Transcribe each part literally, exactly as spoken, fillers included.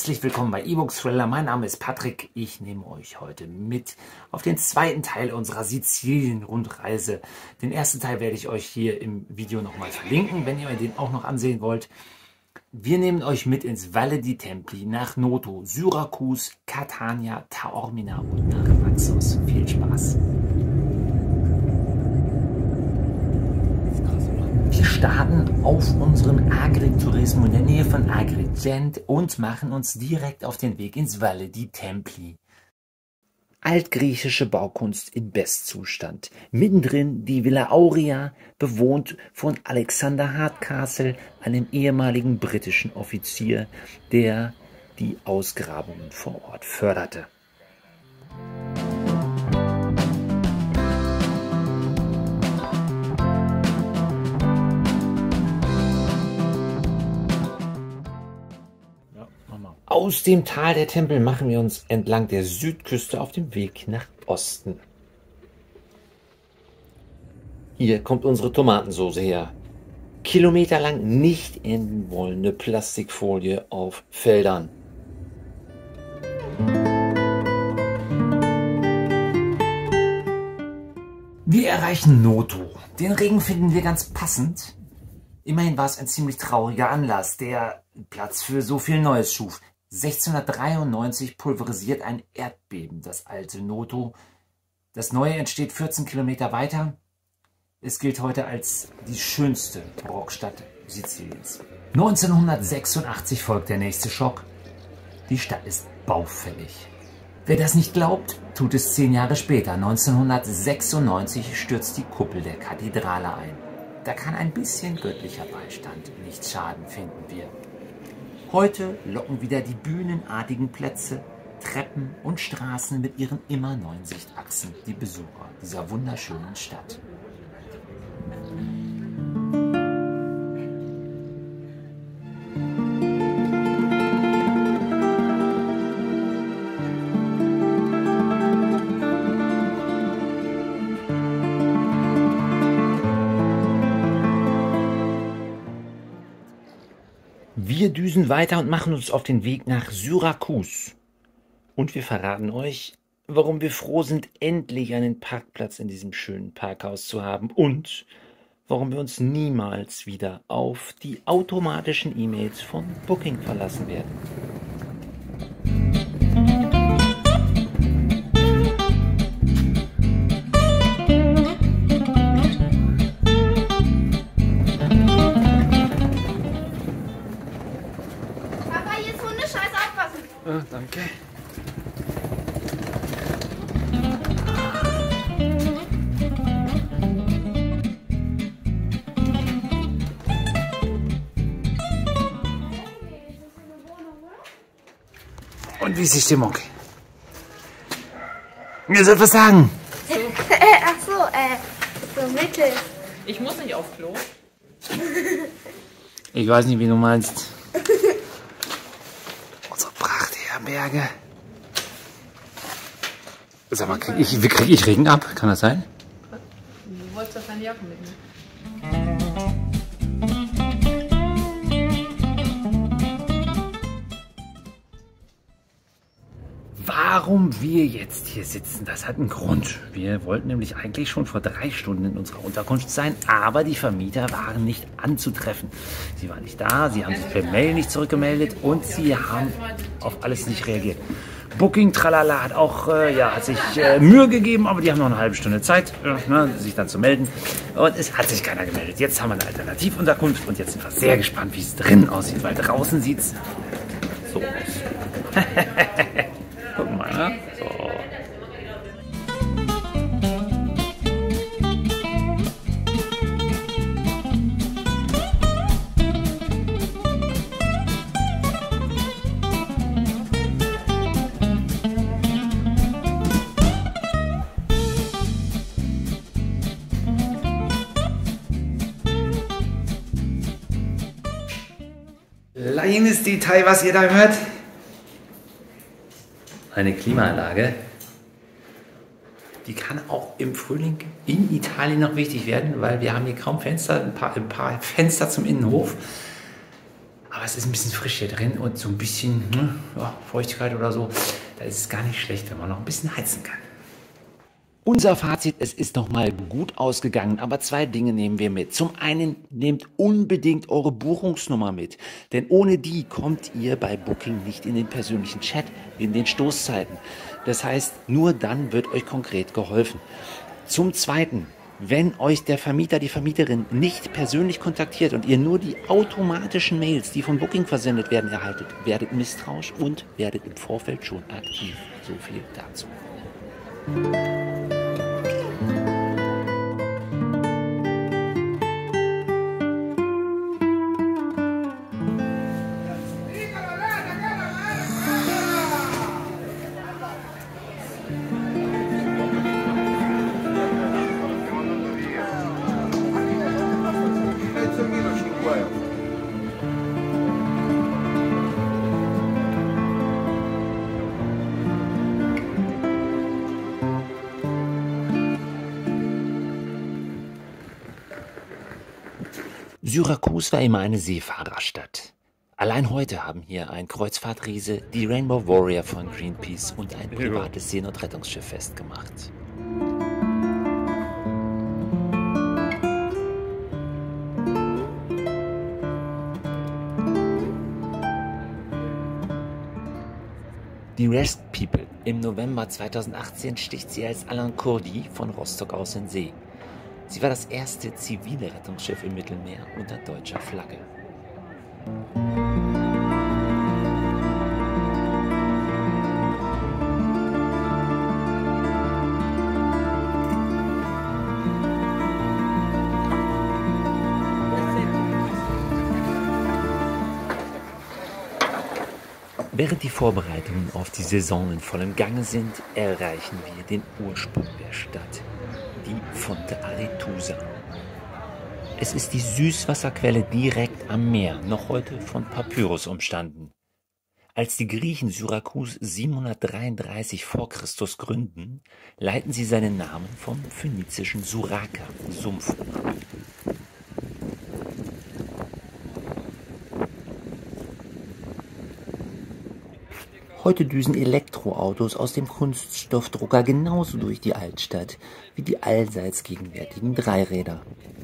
Herzlich willkommen bei E-Books Thriller. Mein Name ist Patrick. Ich nehme euch heute mit auf den zweiten Teil unserer Sizilien-Rundreise. Den ersten Teil werde ich euch hier im Video nochmal verlinken, wenn ihr den auch noch ansehen wollt. Wir nehmen euch mit ins Valle di Templi, nach Noto, Syrakus, Catania, Taormina und nach Naxos. Viel Spaß! Wir starten auf unseren Agriturismo in der Nähe von Agrigent und machen uns direkt auf den Weg ins Valle di Templi. Altgriechische Baukunst in Bestzustand. Mittendrin die Villa Aurea, bewohnt von Alexander Hardcastle, einem ehemaligen britischen Offizier, der die Ausgrabungen vor Ort förderte. Aus dem Tal der Tempel machen wir uns entlang der Südküste auf dem Weg nach Osten. Hier kommt unsere Tomatensauce her. Kilometerlang nicht enden wollende Plastikfolie auf Feldern. Wir erreichen Noto. Den Regen finden wir ganz passend. Immerhin war es ein ziemlich trauriger Anlass, der Platz für so viel Neues schuf. sechzehnhundertdreiundneunzig pulverisiert ein Erdbeben das alte Noto. Das neue entsteht vierzehn Kilometer weiter. Es gilt heute als die schönste Barockstadt Siziliens. neunzehnhundertsechsundachtzig folgt der nächste Schock. Die Stadt ist baufällig. Wer das nicht glaubt, tut es zehn Jahre später. neunzehnhundertsechsundneunzig stürzt die Kuppel der Kathedrale ein. Da kann ein bisschen göttlicher Beistand nicht schaden, finden wir. Heute locken wieder die bühnenartigen Plätze, Treppen und Straßen mit ihren immer neuen Sichtachsen die Besucher dieser wunderschönen Stadt. Wir düsen weiter und machen uns auf den Weg nach Syrakus. Und wir verraten euch, warum wir froh sind, endlich einen Parkplatz in diesem schönen Parkhaus zu haben und warum wir uns niemals wieder auf die automatischen E-Mails von Booking verlassen werden. Ah, danke. Und wie ist die Stimmung? Ihr sollt was sagen. äh, ach so, äh, so mittel. Ich muss nicht auf Klo. Ich weiß nicht, wie du meinst. Berge. Sag mal, krieg ich, krieg ich Regen ab? Kann das sein? Du wolltest doch deine Jacke mitnehmen. Warum wir jetzt hier sitzen, das hat einen Grund. Wir wollten nämlich eigentlich schon vor drei Stunden in unserer Unterkunft sein, aber die Vermieter waren nicht anzutreffen. Sie waren nicht da, sie haben sich per Mail nicht zurückgemeldet und sie haben auf alles nicht reagiert. Booking Tralala hat auch äh, ja, hat sich äh, Mühe gegeben, aber die haben noch eine halbe Stunde Zeit, äh, ne, sich dann zu melden. Und es hat sich keiner gemeldet. Jetzt haben wir eine Alternativunterkunft und jetzt sind wir sehr gespannt, wie es drinnen aussieht, weil draußen sieht es so aus. Guck mal, ne? So. Kleines Detail, was ihr da hört. Eine Klimaanlage. Die kann auch im Frühling in Italien noch wichtig werden, weil wir haben hier kaum Fenster, ein paar, ein paar Fenster zum Innenhof. Aber Aber es ist ein bisschen frisch hier drin und so ein bisschen hm, ja, Feuchtigkeit oder so. Da ist es gar nicht schlecht, wenn man noch ein bisschen heizen kann. Unser Fazit, es ist nochmal gut ausgegangen, aber zwei Dinge nehmen wir mit. Zum einen, nehmt unbedingt eure Buchungsnummer mit, denn ohne die kommt ihr bei Booking nicht in den persönlichen Chat, in den Stoßzeiten. Das heißt, nur dann wird euch konkret geholfen. Zum zweiten, wenn euch der Vermieter, die Vermieterin nicht persönlich kontaktiert und ihr nur die automatischen Mails, die von Booking versendet werden, erhaltet, werdet misstrauisch und werdet im Vorfeld schon aktiv. So viel dazu. Syrakus war immer eine Seefahrerstadt. Allein heute haben hier ein Kreuzfahrtriese, die Rainbow Warrior von Greenpeace und ein privates Seenot- und Rettungsschiff festgemacht. Die Rest People. Im November zweitausendachtzehn sticht sie als Alan Kurdi von Rostock aus in See. Sie war das erste zivile Rettungsschiff im Mittelmeer unter deutscher Flagge. Während die Vorbereitungen auf die Saison in vollem Gange sind, erreichen wir den Ursprung der Stadt, die Fonte Aretusa. Es ist die Süßwasserquelle direkt am Meer, noch heute von Papyrus umstanden. Als die Griechen Syrakus siebenhundertdreiunddreißig vor Christus gründen, leiten sie seinen Namen vom phönizischen Suraka, Sumpf, ab. Heute düsen Elektroautos aus dem Kunststoffdrucker genauso durch die Altstadt wie die allseits gegenwärtigen Dreiräder.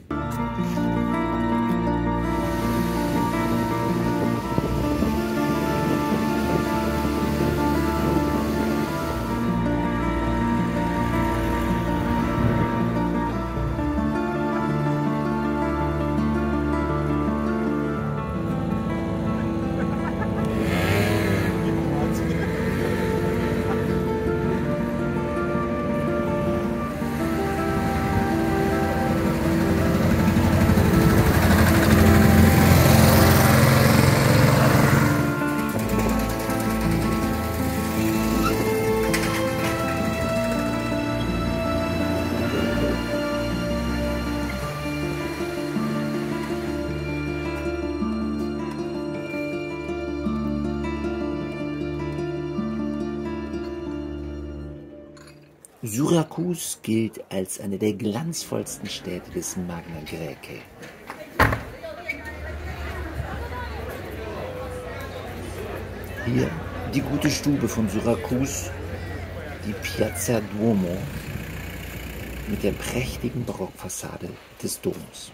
Syrakus gilt als eine der glanzvollsten Städte des Magna Graecae. Hier die gute Stube von Syrakus, die Piazza Duomo mit der prächtigen Barockfassade des Doms.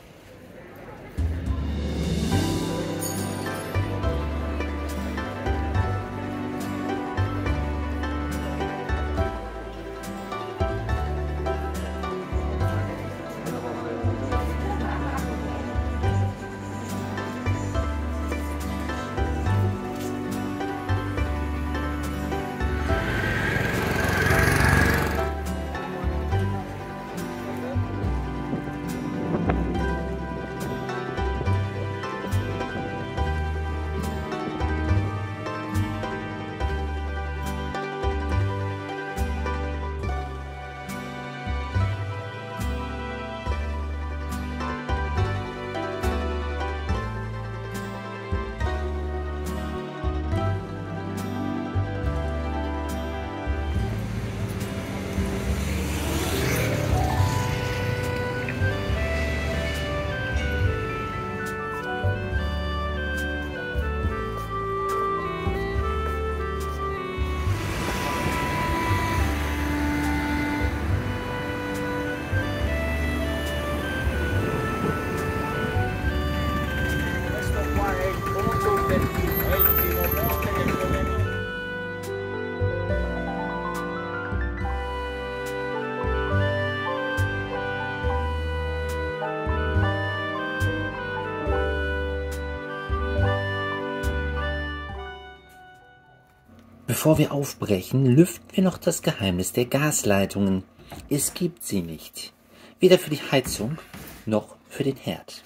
Bevor wir aufbrechen, lüften wir noch das Geheimnis der Gasleitungen. Es gibt sie nicht. Weder für die Heizung noch für den Herd.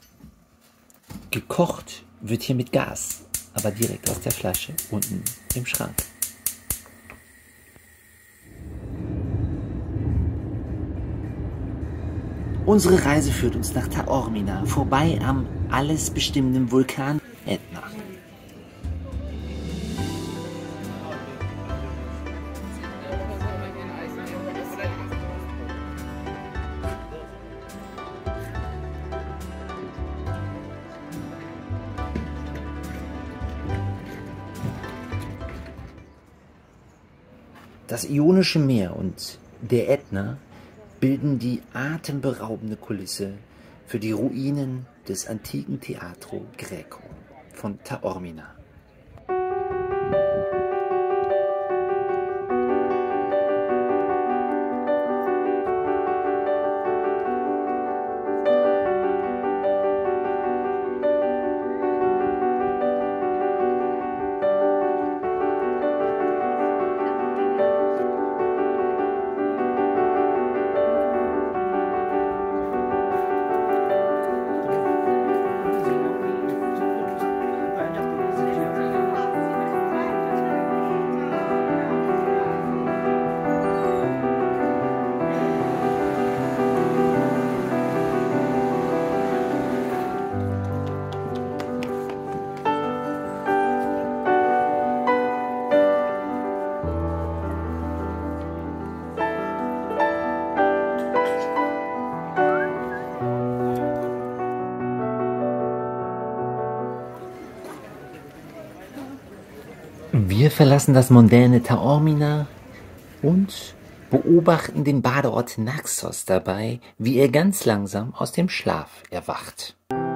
Gekocht wird hier mit Gas, aber direkt aus der Flasche unten im Schrank. Unsere Reise führt uns nach Taormina, vorbei am alles bestimmenden Vulkan Ätna. Das Ionische Meer und der Ätna bilden die atemberaubende Kulisse für die Ruinen des antiken Teatro Greco von Taormina. Wir verlassen das mondäne Taormina und beobachten den Badeort Naxos dabei, wie er ganz langsam aus dem Schlaf erwacht.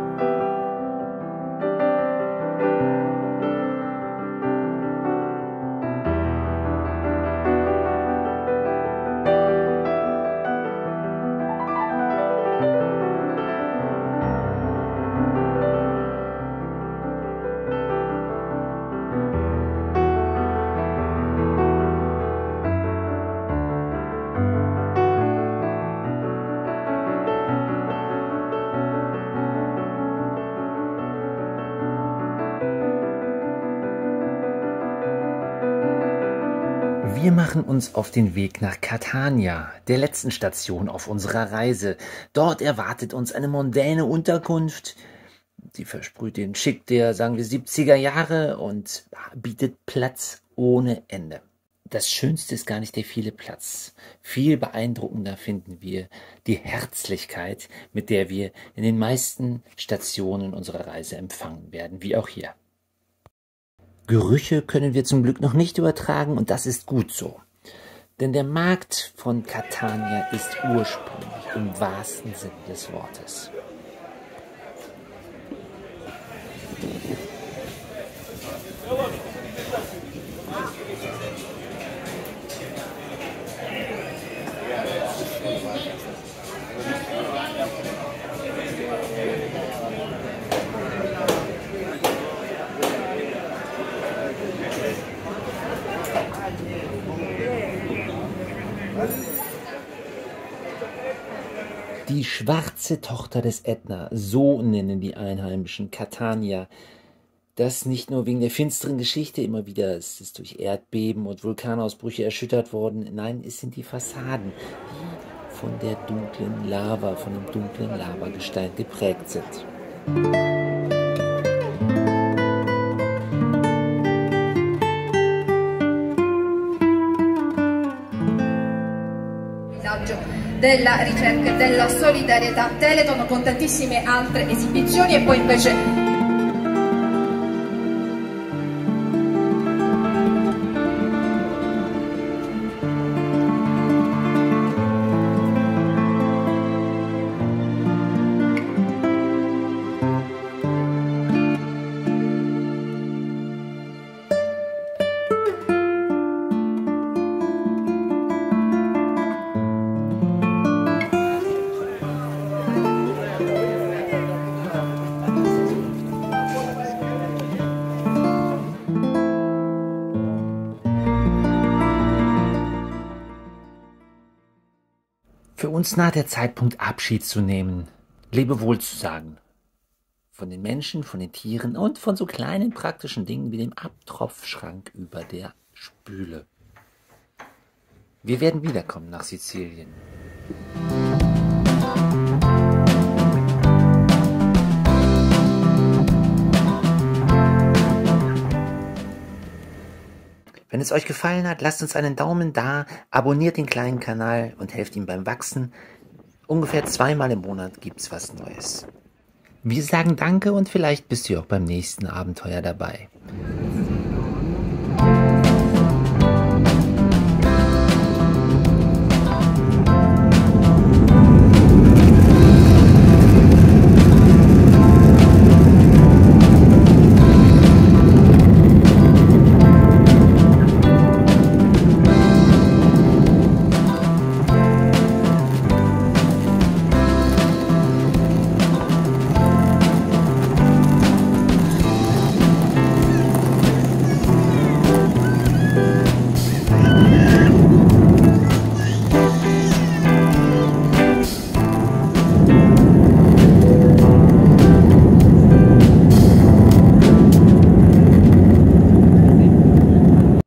Wir machen uns auf den Weg nach Catania, der letzten Station auf unserer Reise. Dort erwartet uns eine mondäne Unterkunft, die versprüht den Schick der, sagen wir, siebziger Jahre und bietet Platz ohne Ende. Das Schönste ist gar nicht der viele Platz. Viel beeindruckender finden wir die Herzlichkeit, mit der wir in den meisten Stationen unserer Reise empfangen werden, wie auch hier. Gerüche können wir zum Glück noch nicht übertragen und das ist gut so. Denn der Markt von Catania ist ursprünglich im wahrsten Sinne des Wortes. Die schwarze Tochter des Ätna, so nennen die Einheimischen Catania. Das nicht nur wegen der finsteren Geschichte, immer wieder es ist durch Erdbeben und Vulkanausbrüche erschüttert worden. Nein, es sind die Fassaden, die von der dunklen Lava, von dem dunklen Lavagestein geprägt sind. Della ricerca e della solidarietà Telethon con tantissime altre esibizioni e poi invece Für uns naht der Zeitpunkt, Abschied zu nehmen, Lebewohl zu sagen. Von den Menschen, von den Tieren und von so kleinen praktischen Dingen wie dem Abtropfschrank über der Spüle. Wir werden wiederkommen nach Sizilien. Wenn es euch gefallen hat, lasst uns einen Daumen da, abonniert den kleinen Kanal und helft ihm beim Wachsen. Ungefähr zweimal im Monat gibt's was Neues. Wir sagen Danke und vielleicht bist du auch beim nächsten Abenteuer dabei.